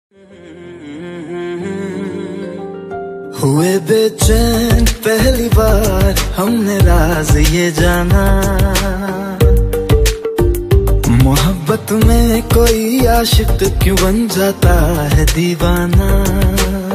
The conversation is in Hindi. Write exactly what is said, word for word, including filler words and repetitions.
हुए बेचैन पहली बार हमने राज ये जाना, मोहब्बत में कोई आशिक क्यों बन जाता है दीवाना।